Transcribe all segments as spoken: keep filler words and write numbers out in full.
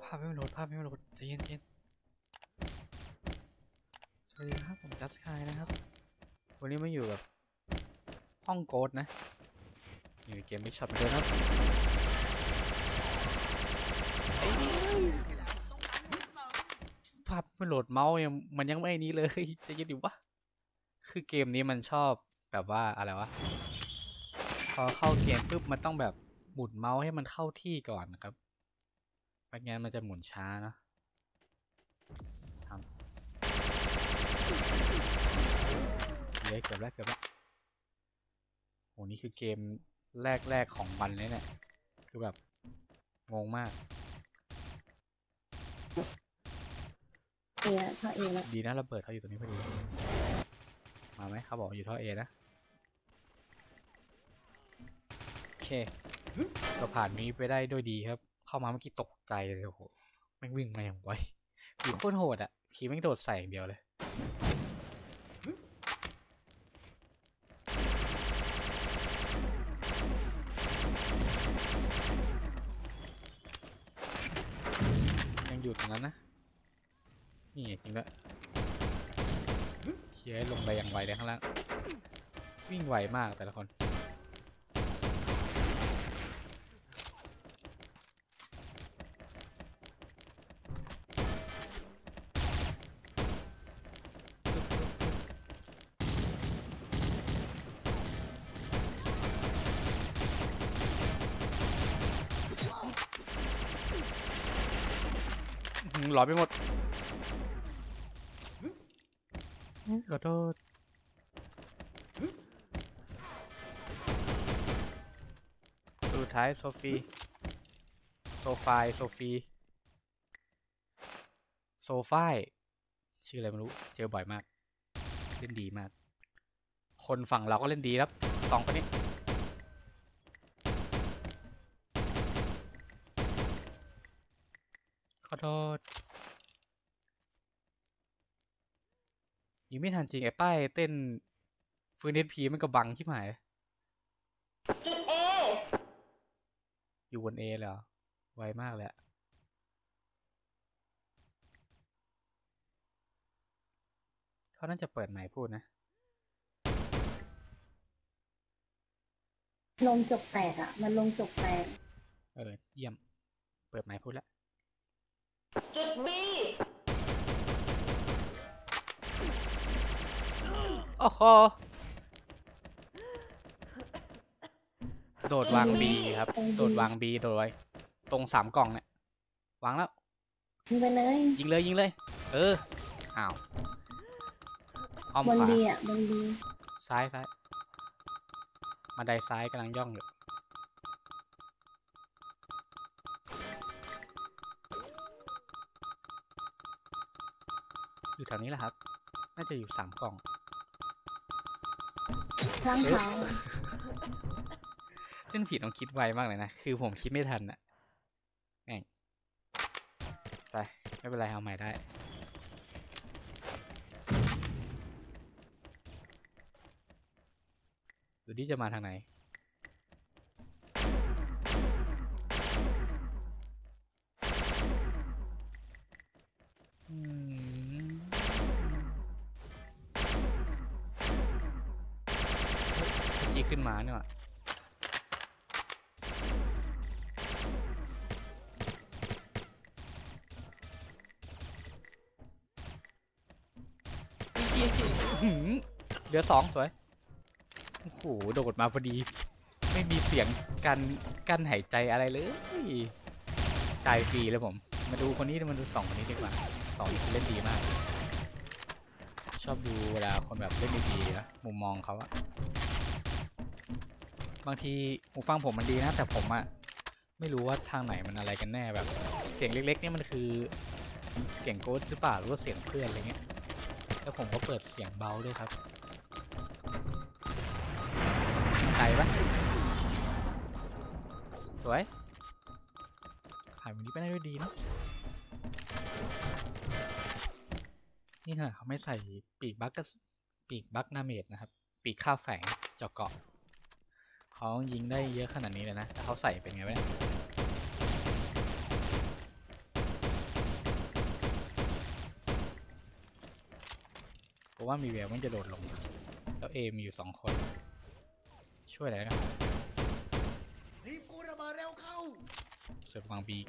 ภาพไม่โหลดภาพไม่โหลดใจเย็นเย็นสวัสดีครับผมจัสคายนะครับวันนี้มาอยู่กับห้องโกดนะอยู่ในเกมไม่ช็อตเหมือนเดิมครับภาพไม่โหลดเมาส์ยังมันยังไม่นี้เลยจะยินดีวะคือเกมนี้มันชอบแบบว่าอะไรวะพอเข้าเกมปุ๊บมันต้องแบบหมุนเมาส์ให้มันเข้าที่ก่อนนะครับไม่งั้นมันจะหมุนช้านะเยอะเกือบแล้วเกือบแล้วโหนี่คือเกมแรกๆของมันเลยเนี่ยคือแบบงงมากเอท่อเอแล้วดีนะระเบิดเขาอยู่ตรงนี้พอดีมาไหมเขาบอกอยู่ท่อเอนะโอเคเราผ่านนี้ไปได้ด้วยดีครับเข้ามาเมื่อกี้ตกใจเลยโอ้โหแม่งวิ่งมาอย่างไวผีโคตรโหดอ่ะผีแม่งโดดใส่อย่างเดียวเลยยังอยู่ตรงนั้นนะนี่จริงด้วยเขี่ยลงไปอย่างไวเลยข้างล่างวิ่งไวมากแต่ละคนหลอนไปหมดขอโทษสุดท้ายโซฟีโซฟายโซฟีโซฟายชื่ออะไรไม่รู้เจอบ่อยมากเล่นดีมากคนฝั่งเราก็เล่นดีครับสองคนนี้ขอโทษยิงไม่ทันจริงไอ้ป้ายเต้นฟื้นเอพีมันก็บังชิบหายจุดเออยู่บนเอเลยเหรอไวมากเลยเขาน่าจะเปิดไหนพูดนะลงจกแตกอ่ะมันลงจกแตกเออเยี่ยมเปิดไหนพูดแล้วจุดบีโอ้โหโดดวางบีครับโดดวางบีโดดไว้ตรงสามกล่องเนี่ยวางแล้วยิงไปเลยยิงเลยยิงเลยเอออ้าวอ้อมขวาบนบีอ่ะบนบีซ้ายซ้ายมาไดซ้ายกำลังย่องอยู่อยู่แถวนี้แหละครับน่าจะอยู่สามกล่องข้างเขาเล่นผิดต้องคิดไวมากเลยนะคือผมคิดไม่ทันอะแม่งไปไม่เป็นไรเอาใหม่ได้ดูดิจะมาทางไหนจีขึ้นมาเนี่ยเหลือสองสวยโอ้โหโดดมาพอดีไม่มีเสียงกันกั้นหายใจอะไรเลยตายฟรีเลยผมมาดูคนนี้มาดูสองคนนี้ดีกว่าสองคนเล่นดีมากชอบดูเวลาคนแบบเล่นดีๆนะมุมมองเขาอะบางทีหูฟังผมมันดีนะแต่ผมอะไม่รู้ว่าทางไหนมันอะไรกันแน่แบบเสียงเล็กๆนี่มันคือเสียงโกดหรือเปล่าหรือว่าเสียงเพื่อนอะไรเงี้ยแล้วผมก็เปิดเสียงเบาด้วยครับไกลปะสวยผ่านวันนี้ไปได้ด้วยดีเนาะนี่ค่ะเขาไม่ใส่ปีกบัคก็ปีกบัคนาเมจนะครับปีกข้าวแฝงเจาะเกาะเขายิงได้เยอะขนาดนี้เลยนะถ้าเขาใส่เป็นไงวะเนี่ยราะว่ามีแววมันจะโดดลงมาแล้วเอมีอยู่สองคน ช่วยอะไรกันรีบกูระเบิดเร็วเข้าเสิร์ฟวางบี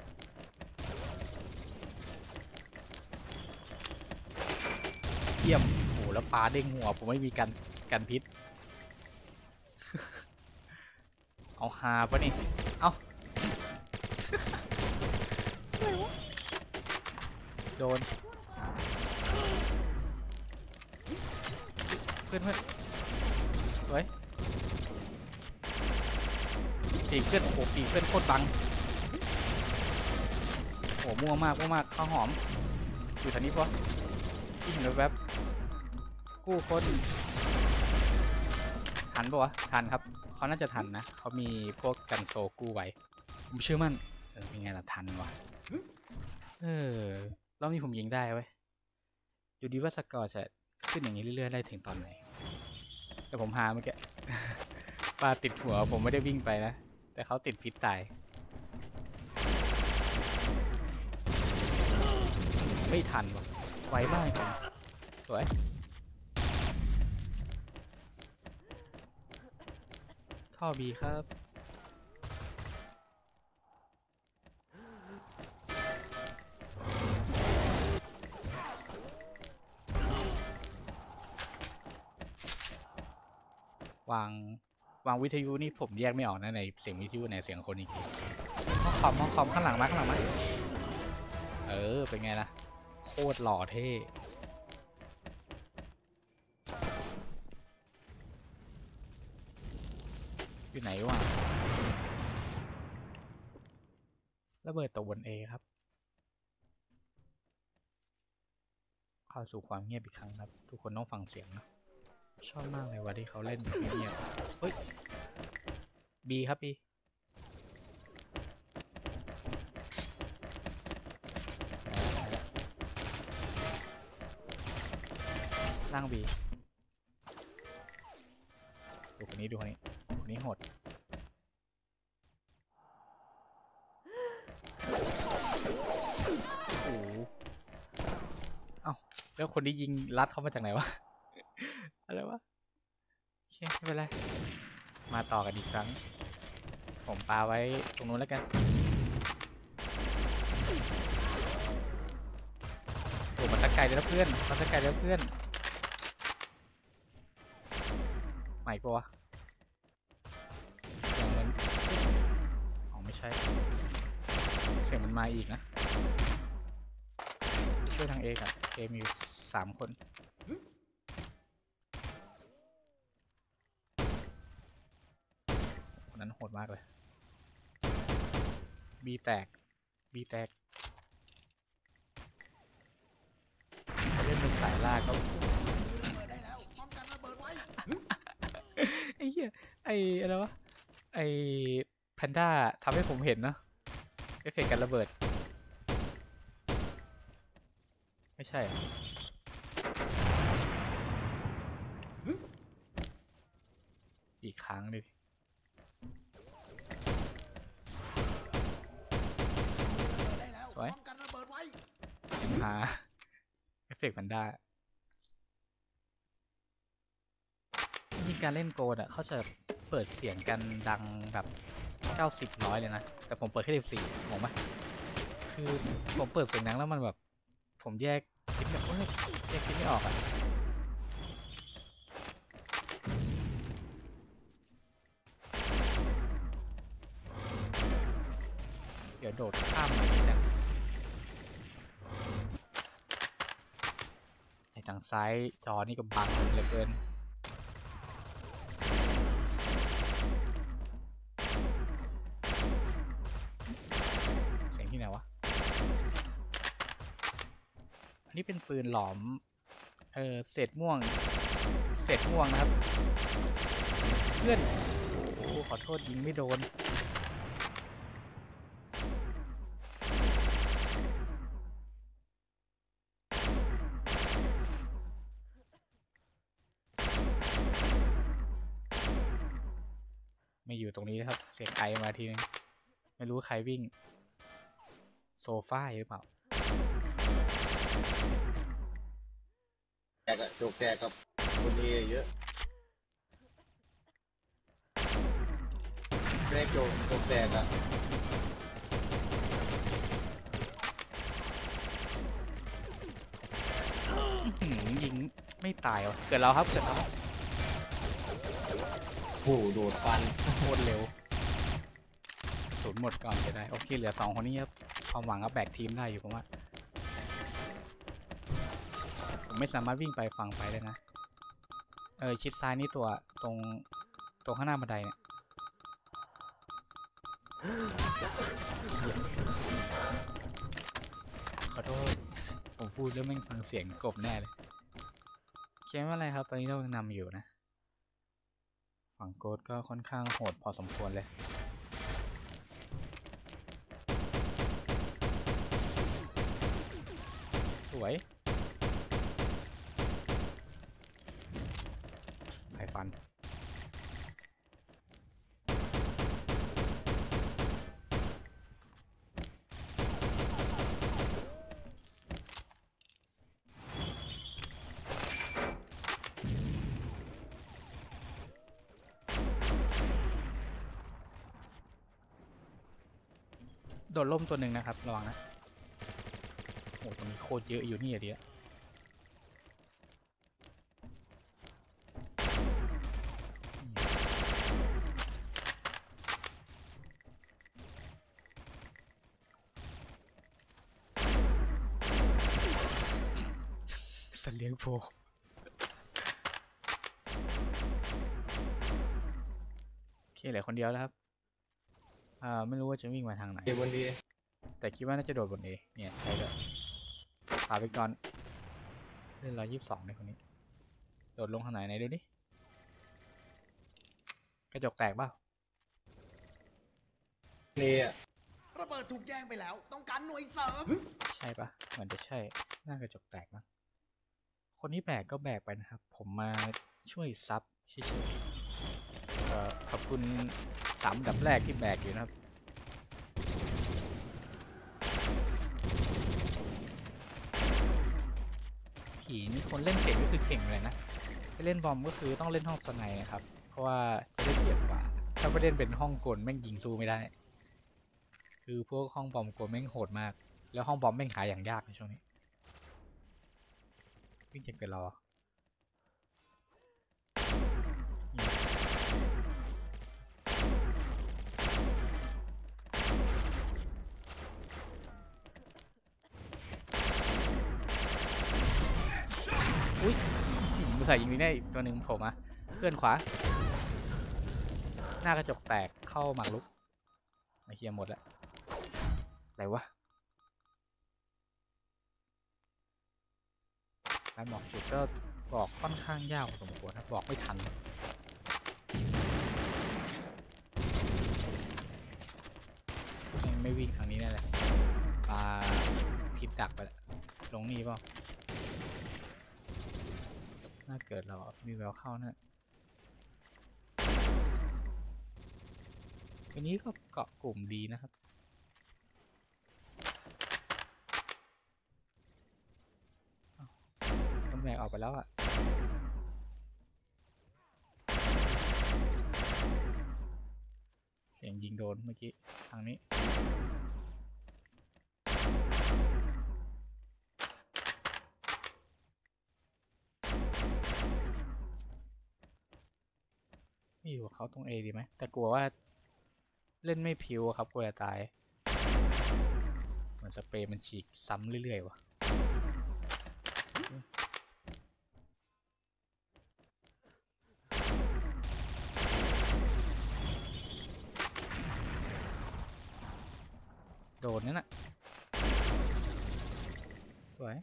เยี่ยมโอ้แล้วปลาเด้งหัวผมไม่มีกันกันพิษ เอาฮาปะนี่เอา โดนเพื่อนเพื่อนสวยปีกเพื่อนโอ้โหปีกเพื่อนโคตรบังโอ้มั่วมากมั่วมากข้าวหอมอยู่แถวนี้ปะที่เห็นแวบๆกู้คนทันปะวะทันครับเขาน่าจะทันนะเขามีพวกกันโซกู้ไว้ผมเชื่อมั่นเออเป็นไงล่ะทันวะเออรอบนี้ผมยิงได้เว้ยอยู่ดีว่าสกอร์จะขึ้นอย่างนี้เรื่อยๆได้ถึงตอนไหนแต่ผมหาเมื่อกี้ ปลาติดหัวผมไม่ได้วิ่งไปนะแต่เขาติดพิษตายไม่ทันวะไวมากผมสวยท่อบีครับวางวางวิทยุนี่ผมแยกไม่ออกนะในเสียงวิทยุในเสียงคนอีกทีห้องคอมห้องคอมข้างหลังมาข้างหลังมาเออเป็นไงล่ะโคตรหล่อเท่อยู่ไหนวะระเบิดตัวบนเอครับเข้าสู่ความเงียบอีกครั้งครับทุกคนต้องฟังเสียงนะชอบมากเลยว่าที่เขาเล่นแบบเงียบเฮ้ยบีครับบีล่างบีดูคนนี้ดูคนนี้คนนี้โหดโอ้โหเอ้าแล้วคนนี้ยิงลัดเข้ามาจากไหนวะ อะไรวะโอเคไม่เป็นไรมาต่อกันอีกครั้งผมปาไว้ตรงนู้นแล้วกันโอ้มาสักไกลแล้วเพื่อนมาสักไกลแล้วเพื่อนใหม่ปะวะเสียงมันอ๋อไม่ใช่เสียงมันมาอีกนะช่วยทางเอกับเอมีอยู่สามคนคนนั้นโหดมากเลยบีแตกบีแตกเขาเล่นเป็นสายล่าก็ ไอ้เหี้ยไอ้อะไรวะไอ้แพนด้าทำให้ผมเห็นนะเอฟเฟกต์การระเบิดไม่ใช่อีกครั้งดิสวยหาเอฟเฟกต์แพนด้าจริงการเล่นโกดอ่ะเขาจะเปิดเสียงกันดังแบบเก้าสิบร้อยเลยนะแต่ผมเปิดแค่สิบสี่งงไหมคือผมเปิดเสียงดังแล้วมันแบบผมแยกคิดไม่ออกแยกคิดไม่ออกอ่ะเดี๋ยวโดดข้ามมาอีกนะในทางซ้ายจอนี่ก็บังเหลือเกินที่ไหนวะอันนี้เป็นปืนหลอมเออเศษม่วงเศษม่วงนะครับเพื่อนโอ้ขอโทษยิงไม่โดนไม่อยู่ตรงนี้นะครับเสียงไอมาทีนึงไม่รู้ใครวิ่งโซฟาหรือเปล่าแตกอะโจกแตกกับคนนี้เยอะแรกโจกโจกแตกอะอื้อหือยิงไม่ตายวะเกิดเราครับเกิดเราครับโอ้โหโดดฟันโคตรเร็วกระสุนหมดก่อนจะได้โอเคเหลือสองคนนี้ครับความหวังก็แบกทีมได้อยู่ผมว่าผมไม่สามารถวิ่งไปฝั่งไปได้นะเออชิดซ้ายนี่ตัวตรงตรงข้างหน้าบันไดเนี่ยขอโทษผมพูดแล้วแม่งฟังเสียงกบแน่เลยเขียนว่าอะไรครับตอนนี้เรากำลังนำอยู่นะฝั่งโกดก็ค่อนข้างโหดพอสมควรเลยสวยไผ่ฟันโดดล่มตัวหนึ่งนะครับระวังนะโอ้ตรงนี้โคตรเยอะอยู่นี่อะเดียวสัตว์เลี้ยงโพโอเคเหลือคนเดียวแล้วครับอ่าไม่รู้ว่าจะวิ่งมาทางไหนเกมวันดีแต่คิดว่าน่าจะโดดบนเอเนี่ยใช่เลยพาไปก่อนเล่นร้อยยี่สิบสองในคนนี้โดดลงทางไหนไหนดูดิกระจกแตกเปล่านี่อะระเบิดถูกแย่งไปแล้ว ต้องการหน่วยเสริมใช่ปะเหมือนจะใช่น่ากระจกแตกนะคนที่แบกก็แบกไปนะครับ ผมมาช่วยซับเฉยๆก็ขอบคุณสามอันดับแรกที่แบกอยู่นะครับผีนี่คนเล่นเก่งก็คือเก่งเลยนะไปเล่นบอมก็คือต้องเล่นห้องสไนนะครับเพราะว่าจะได้เปรียบกว่าถ้าไปเล่นเป็นห้องกลแม่งยิงสู้ไม่ได้คือพวกห้องบอมกลแม่งโหดมากแล้วห้องบอมแม่งขายอย่างยากในช่วงนี้วิ่งจะเกิดรออุ้ยมือใส่ยิงนี้ได้อีกตัวหนึ่งโผล่มาเพื่อนขวาหน้ากระจกแตกเข้าหมากลุกมาเคลียร์หมดแล้วอะไรวะการบอกจุดก็บอกค่อนข้างยากพอสมควรนะบอกไม่ทันยังไม่วิ่งทางนี้แน่เลยปลาพิษดักไปแล้วลงนี่เปล่าน่าเกิดเรามีแววเข้านะอันนี้ก็เกาะกลุ่มดีนะครับต้นแบกออกไปแล้วอ่ะเสียงยิงโดนเมื่อกี้ทางนี้ไม่อยู่กับเขาตรง A ดีไหมแต่กลัวว่าเล่นไม่พิวครับกลัวจะตายเหมือนสเปรย์มันฉีกซ้ำเรื่อยๆว่ะโดนนั่นน่ะสวย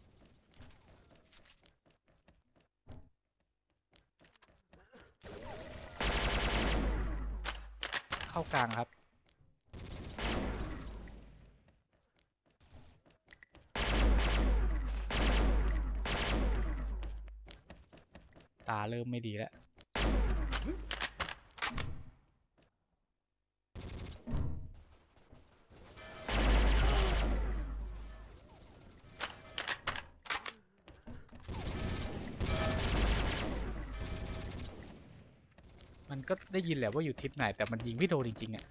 เข้ากลางครับตาเริ่มไม่ดีแล้วมันก็ได้ยินแหละว่าอยู่ทิศไหนแต่มันยิงไม่โดนจริงๆอ่ะ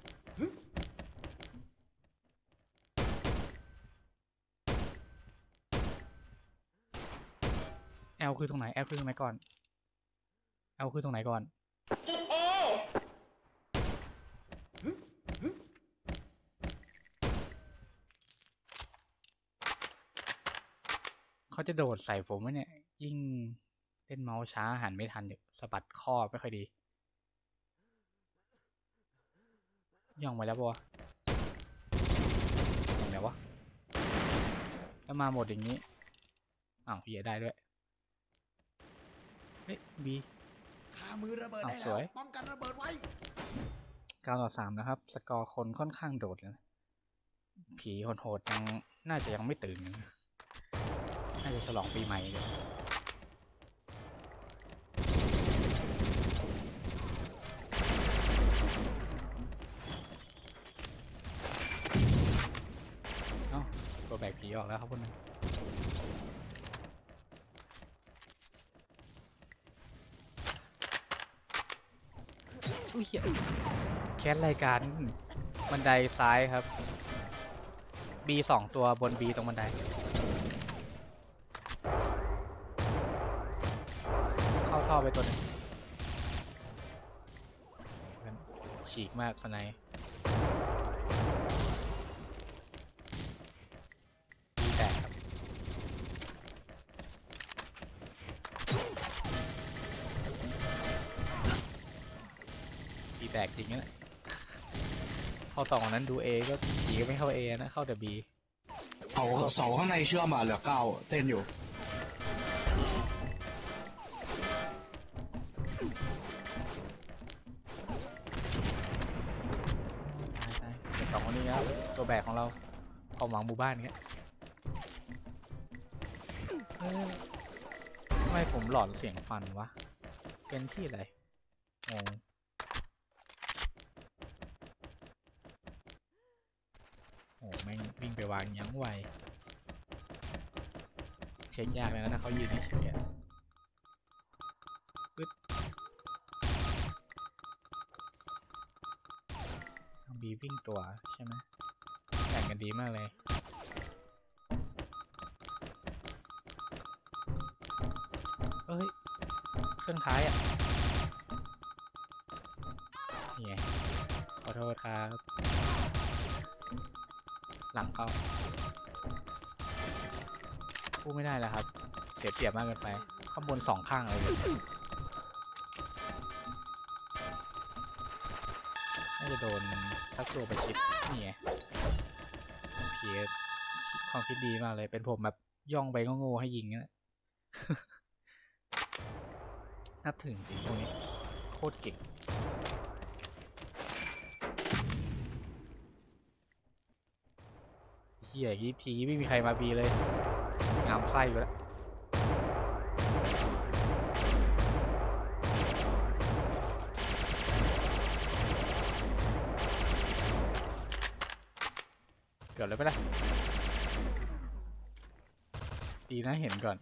แอลคือตรงไหนแอลคือตรงไหนก่อนแอลคือตรงไหนก่อนจุดเอเขาจะโดดใส่ผมไหมเนี่ยยิ่งเล่นเมาส์ช้าหันไม่ทันเด็กสะบัดข้อไม่ค่อยดีย่องมาแล้วปะวะอย่างไรวะแล้วมาหมดอย่างนี้อ้าวเหี้ยได้ด้วยเฮ้ยบีขามือระเบิดได้อ้าวสแล้ววยป้องกันระเบิดไว้เก้าต่อสามนะครับสกอร์คนค่อนข้างโดดเลยนะผีโหดๆยังน่าจะยังไม่ตื่นนะน่าจะฉลองปีใหม่เลยเอ้าตัวแบกผีออกแล้วครับคุณนึงอุ้ยเหี้ยแคสรายการบันไดซ้ายครับ B สองตัวบน B ตรงบันไดเข้าท่อไปตัวหนึงฉีกมากสไนป์บีแตกครับบีแตกจริงนะเข้าสองนั้นดู A ก็ผีก็ไม่เข้า A นะเข้าแต่ B เสาเสาข้างในเชื่อมอ่ะเหลือเก้าเต้นอยู่ตายตายเดี๋ยวสองคนนี้ครับตัวแบกของเราความหวังหมู่บ้านเนี้ยเอ้ยทำไมผมหลอนเสียงฟันวะเป็นที่อะไรงงโอ้แม่งวิ่งไปวางยั้งไวเช็คยากเลยนะถ้าเขายืนเฉยๆอะปึ๊ดทางบีวิ่งตัวใช่ไหมแข่งกันดีมากเลยเอ้ยเครื่องท้ายอ่ะนี่ไงขอโทษครับหลังเข้าพูดไม่ได้แล้วครับเสียเปรียบมากเกินไปข้างบนสองข้างเลยน่าจะโดนสักตัวไปชิดนี่ไงเพียความคิดดีมากเลยเป็นผมแบบย่องไปก็โง่ให้ยิงนะ นับถึงจริงพวกนี้โคตรเก่งเฮียยี่ทีไม่มีใครมาบีเลยงามไส้ไปแล้วเกิดอะไรไปล่ะดีนะเห็นก่อน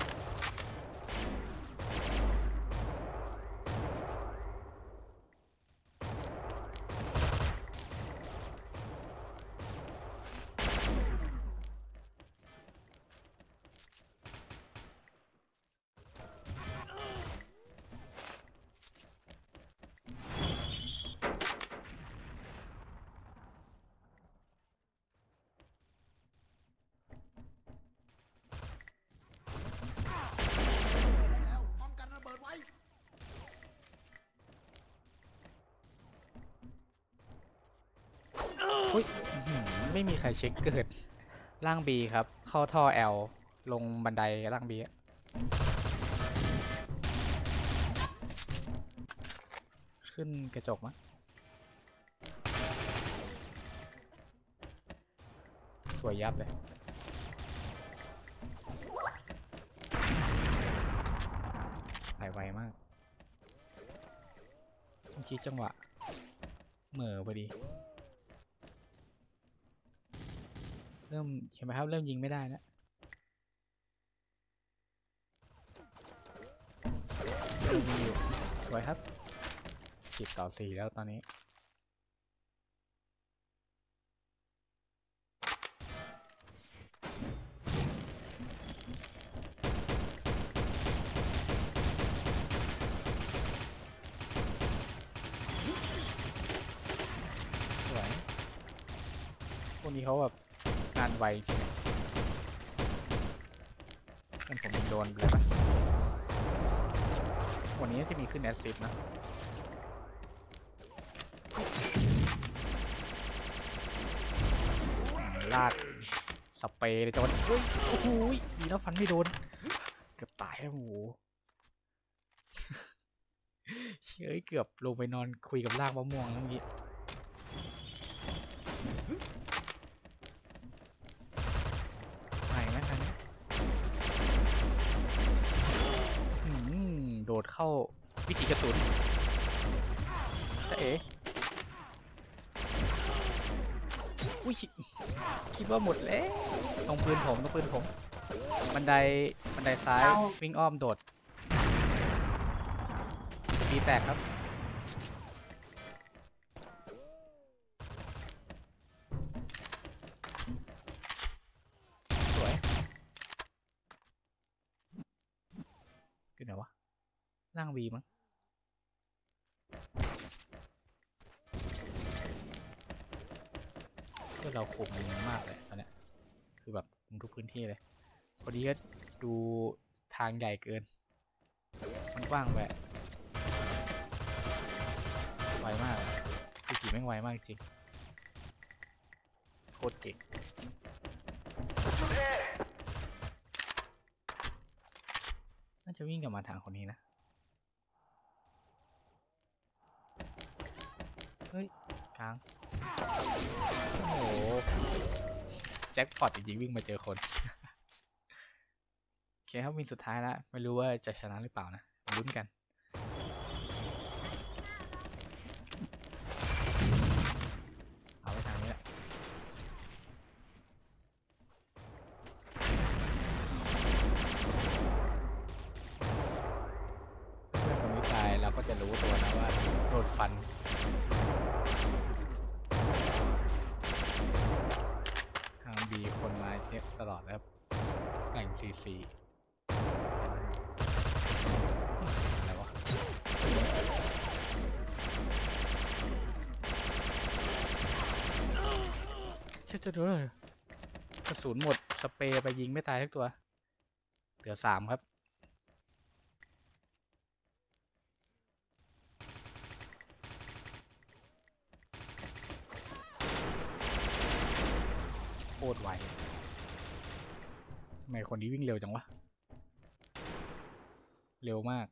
อุ้ยอื้อหือไม่มีใครเช็คเกิดล่าง B ครับ เข้าท่อ L ลงบันไดล่าง B อะขึ้นกระจกมั้ยสวยยับเลยไปไวมากเมื่อกี้จังหวะเหม่อพอดีเริ่มเห็นไหมครับเริ่มยิงไม่ได้แล้วเริ่มยิงอยู่สวยครับสิบต่อสี่แล้วตอนนี้สวยพวกนี้เขาแบบงานไวจริงๆงั้นผมยิงโดนไปเลยปะวันนี้จะมีขึ้นแอสซิสต์นะลากสเปรย์เลยจังหวะเฮ้ยโอ้โหดีแล้วฟันไม่โดนเกือบตายแล้วโอ้โหเชื่อเกือบลงไปนอนคุยกับลากมะม่วงแล้วเมื่อกี้ไม่ไหมทันนี้โดดเข้าวิถีกระสุนเอ๋อุ้ยคิดว่าหมดแล้วตรงปืนผมตรงปืนผมบันไดบันไดซ้ายวิ่งอ้อมโดดตีแตกครับสวยขึ้นไหนวะล่างวีมั้งก็เราคุมมากเลยตอนเนี้ยคือแบบคุมทุกพื้นที่เลยพอดีก็ดูทางใหญ่เกินมันกว้างแบบไวมากคือขี่แม่งไวมากจริงโคตรเก่งน่าจะวิ่งกลับมาทางคนนี้นะเฮ้ยกลางโอ้โหแจ็คพอตจริงๆวิ่งมาเจอคน โอเคครับวินสุดท้ายแล้วไม่รู้ว่าจะชนะหรือเปล่านะลุ้นกันเอาไปทางนี้แหละเพื่อนคนนี้ตายเราก็จะรู้ตัวนะว่าโดนฟันทางบีคนมาเยอะตลอดแล้วแต่งซีซีอะไรวะเชื่อจะดูเลยกระสุนหมดสเปรย์ไปยิงไม่ตายทุกตัวเหลือสามครับโคตรไวทำไมคนนี้วิ่งเร็วจังวะเร็วมาก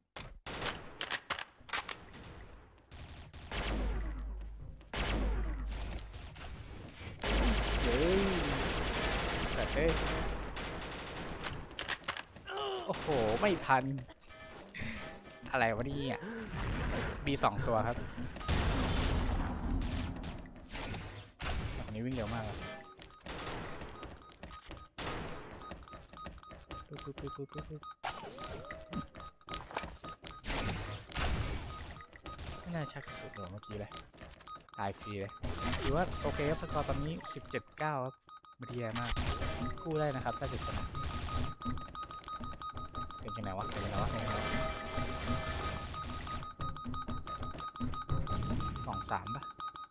เฮ้ยแต่เฮ้ยโอ้โหไม่ทันอะไรวะนี่อ่ะบีสองตัวครับคนนี้วิ่งเร็วมากครับปึ๊บปึ๊บปึ๊บปึ๊บปึ๊บไม่น่าชักสุดหัวเมื่อกี้เลยตายฟรีเลยถือว่าโอเคครับสกอร์ตอนนี้สิบเจ็ดเก้าครับไม่ดีมากกู้ได้นะครับถ้าจะชนะเป็นยังไงวะเป็นยังไงวะเป็นยังไงวะสองสามป่ะ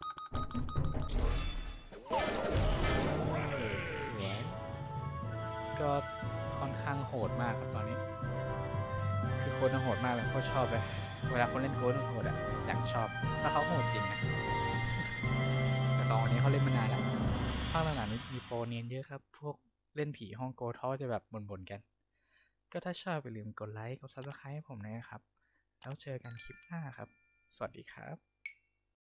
สวยก็ค่อนข้างโหดมากครับตอนนี้คือโค้ดโหดมากเลยโคตรชอบเลยเวลาคนเล่นโค้ดโหดอ่ะอยากชอบถ้าเขาโหดจริงนะแต่สองคนนี้เขาเล่นมานานแล้วภาคหลังๆนี้มีโปรเนียนเยอะครับพวกเล่นผีห้องโกท้อจะแบบบ่นๆกันก็ถ้าชอบอย่าลืมกดไลค์กดซับสไครต์ให้ผมนะครับแล้วเจอกันคลิปหน้าครับสวัสดีครับ